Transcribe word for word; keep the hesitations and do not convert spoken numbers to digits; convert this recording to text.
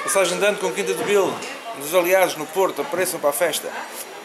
Passagem de ano com Quinta de Vil, dos aliados no Porto, apareçam para a festa.